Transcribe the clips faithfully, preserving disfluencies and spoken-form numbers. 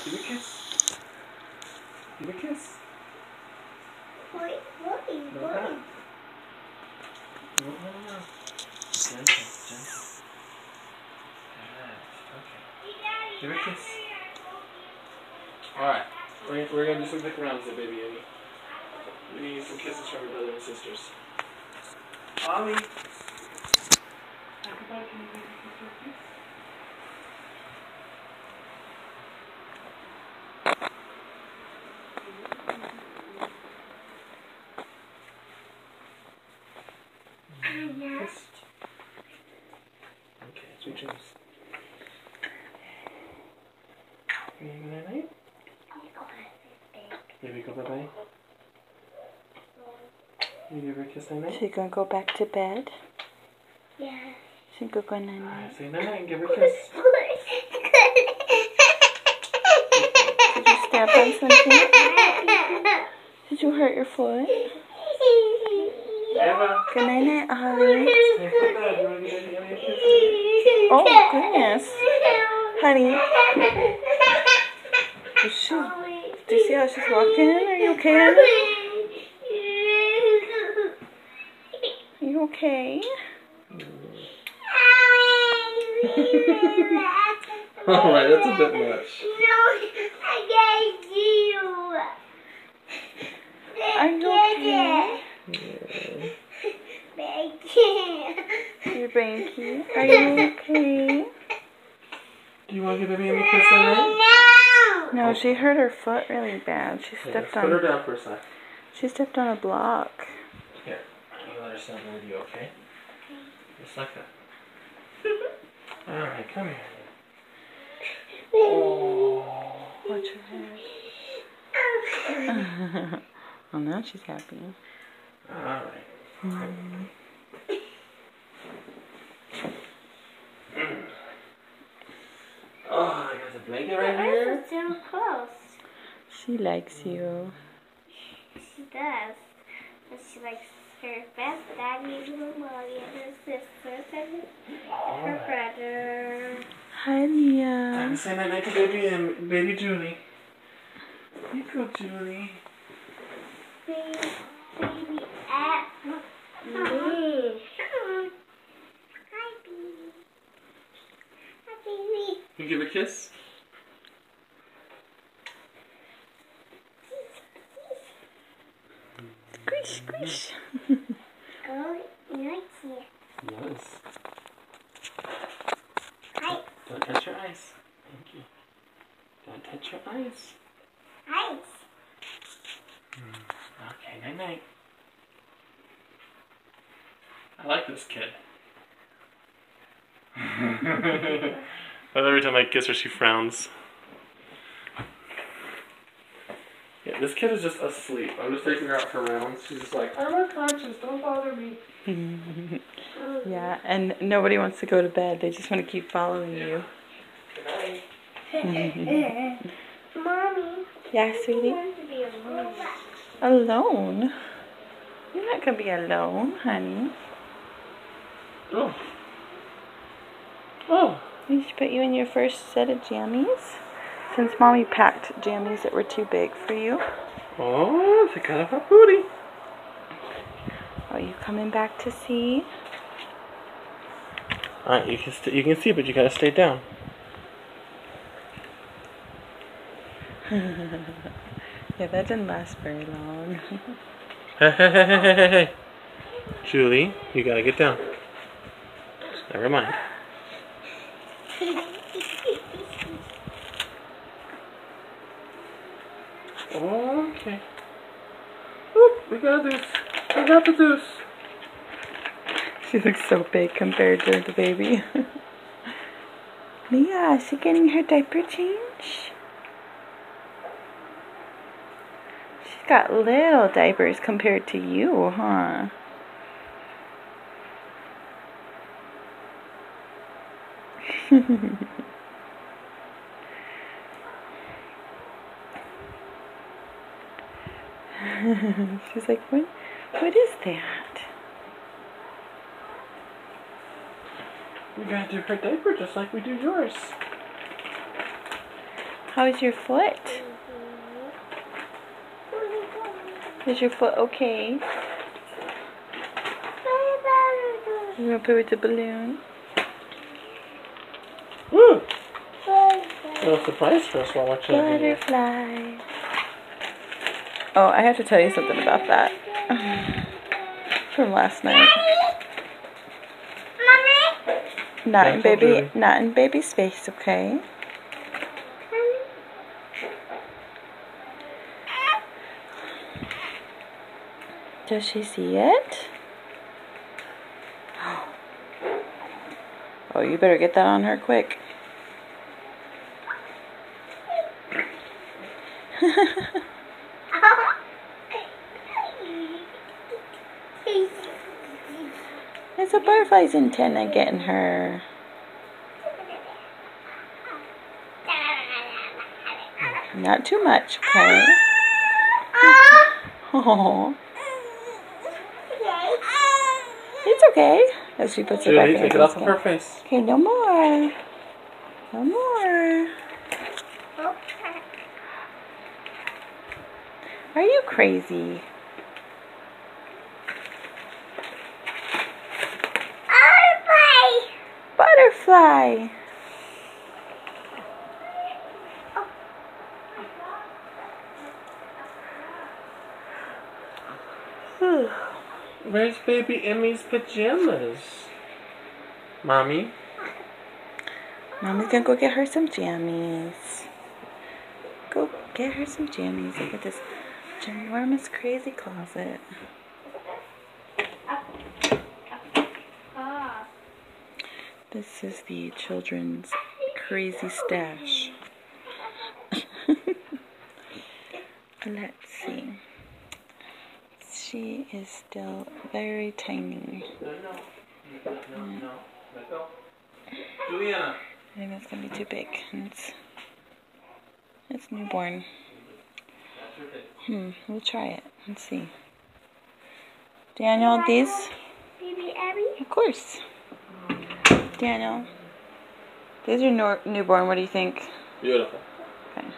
Give a kiss. Give a kiss. Wait, wait, No, wait. no. No, no, no. Gentle, gentle. Good. Okay. Give a kiss. Alright. We're, we're going to do some quick rounds there, baby Annie. We need some kisses from your brother and sisters. Ollie. Goodbye, can you give me a kiss? Kiss. Okay, sweet dreams. Can you go night night? Maybe go bye bye. You give her a kiss night night? She gonna go back to bed? Yeah. She gonna go night night. Alright, say night night and give her a kiss. Did you step on something? Did you hurt your foot? Eva. Good night night, Ollie. Hey, put that. You want to give Annie a kiss? Oh, goodness. Honey. Is she, do you see how she's walking? Are you okay, honey? Are you okay? Alright, that's a bit much. No, I gotta do. Are you okay? Your banky. Are you okay? Do you want to give baby Annie a kiss night night? No, she hurt her foot really bad. She Yeah, stepped put her on. down for a sec. She stepped on a block. Here, I'm gonna let her stand with you, okay? Just like that. Alright, come here. Oh. Watch her hair. Oh, now she's happy. Alright. Mm. Oh, I got the blanket right here. So close. She likes you. She does. And she likes her best daddy, her mommy, and her sisters, and her brother. Hi, Time Leah. to say night night to baby and baby Julie. You go, Julie. Baby, baby, at me. Hi, baby. Hi, baby. You give a kiss? Squish, squish. Oh, naughty. Yes. Hi. Don't touch your eyes. Thank you. Don't touch your eyes. Hi. Okay, night night. I like this kid. Every time I kiss her, she frowns. Yeah, this kid is just asleep. I'm just taking her out for rounds. She's just like, I'm unconscious, don't bother me. Yeah, and nobody wants to go to bed. They just want to keep following you. Good night. Mommy. Yeah, sweetie? I want to be alone. Alone? You're not going to be alone, honey. Oh. Oh. We should put you in your first set of jammies. Since Mommy packed jammies that were too big for you. Oh, it's a kind of a booty. Are you coming back to see? Alright, you can st you can see, but you gotta stay down. Yeah, that didn't last very long. Hey, hey, hey, hey, hey, hey. Julie, you gotta get down. Never mind. Okay. Oop, we got this. We got the deuce. She looks so big compared to the baby. Leah, is she getting her diaper change? She's got little diapers compared to you, huh? She's like, what, what is that? We gotta do her diaper just like we do yours. How's your foot? Is your foot okay? You want to play with the balloon? Woo! Little surprise for us while watching the video. Butterfly. Oh, I have to tell you something about that. From last night. Not in baby, not in baby's face, okay? Does she see it? Oh, you better get that on her quick. It's a butterfly's antenna getting her. Not too much, okay? Oh. It's okay. As she puts it Julie, back in take her it off of basket. her face. Okay, no more. No more. Are you crazy? Butterfly. Oh. Where's baby Emmy's pajamas? Mommy? Mommy's gonna go get her some jammies. Go get her some jammies. Look at this ginormous crazy closet. This is the children's crazy stash. Let's see. She is still very tiny. No, no, no, no. Let go. Juliana. I think that's gonna be too big. It's it's newborn. Hmm. We'll try it. Let's see. Daniel, these. Baby Abby? Of course. Daniel, these are no newborn. What do you think? Beautiful. Okay.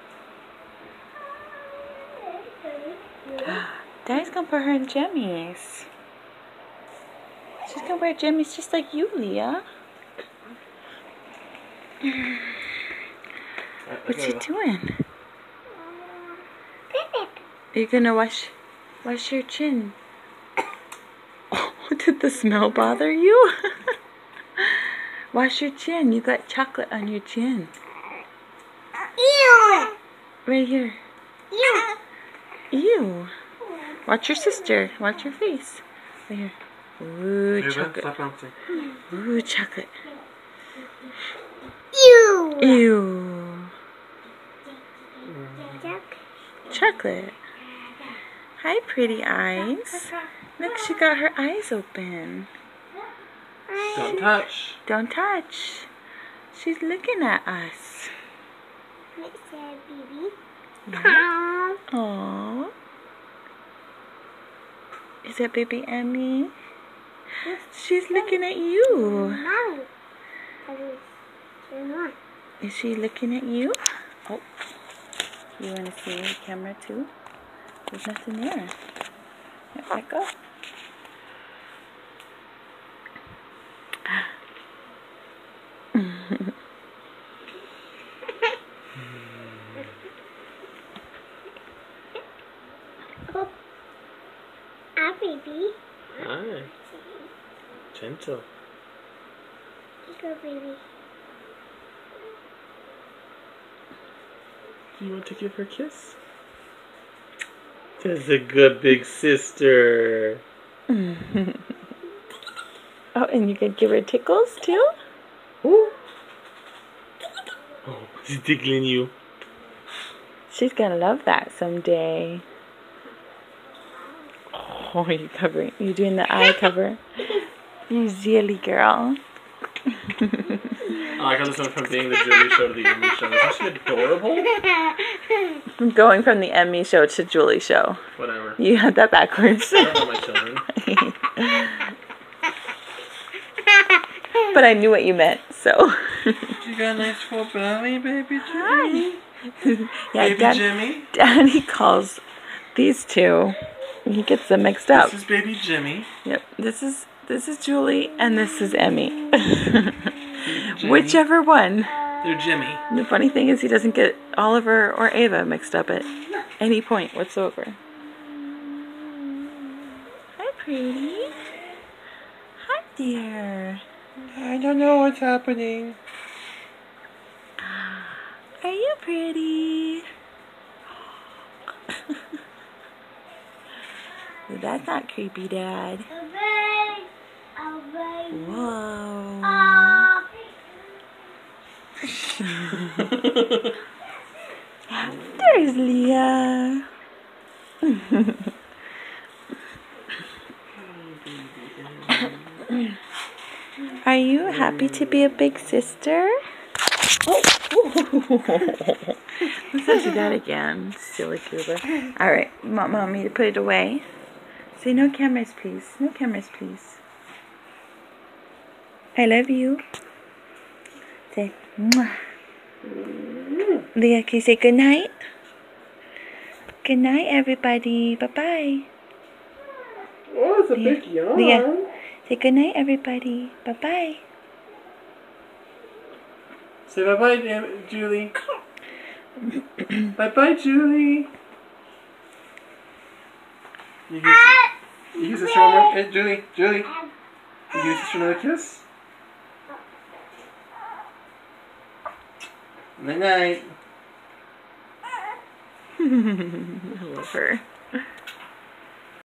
Daddy's gonna put her in jammies. She's gonna wear jammies just like you, Leah. What's she doing? Are you gonna wash, wash your chin? Oh, did the smell bother you? Wash your chin. You got chocolate on your chin. Ew! Right here. Ew! Ew. Watch your sister. Watch your face. Right here. Ooh, Hey, chocolate. stop bouncing. Ooh, chocolate. Ew! Ew. Yuck. Chocolate. Hi, pretty eyes. Look, she got her eyes open. Don't touch. Don't touch. She's looking at us. What's that, baby? Yeah. Aww. Is that baby Emmy? She's looking at you. Mommy. Is she looking at you? Oh. You want to see the camera too? There's nothing there. Let go. Oh. Ah, baby. Hi. Gentle. Go, baby. Do you want to give her a kiss? That's a good big sister. Oh, and you could give her tickles too? Ooh. Oh, she's tickling you. She's gonna love that someday. Oh, you covering? You doing the eye cover? You silly girl. Oh, I got this one from being the Julie show to the Emmy show. Isn't she adorable? I'm going from the Emmy show to Julie show. Whatever. You had that backwards. I don't know my children. But I knew what you meant, so. You got a nice full belly, baby Jimmy. Yeah, baby Dad, Jimmy. Daddy calls these two. He gets them mixed up. This is baby Jimmy. Yep. This is this is Julie and this is Emmy. Jimmy. Whichever one. They're Jimmy. The funny thing is he doesn't get Oliver or Ava mixed up at any point whatsoever. Hi, pretty. Hi, dear. I don't know what's happening. Are you pretty? That's not creepy, Dad. Whoa. There's Leah. Are you happy to be a big sister? Oh! Let's not do that again, silly Cuba. Alright, you want Mommy to put it away? Say no cameras, please. No cameras, please. I love you. Say, mwah. Leah, can you say good night? Good night, everybody. Bye-bye. Oh, it's a Leah, big yawn. Leah, say good night, everybody. Bye-bye. Say bye-bye, Julie. Bye-bye, Julie. You use, you use this for one more. Hey, Julie, Julie. You use this for another kiss? Night night. I love her.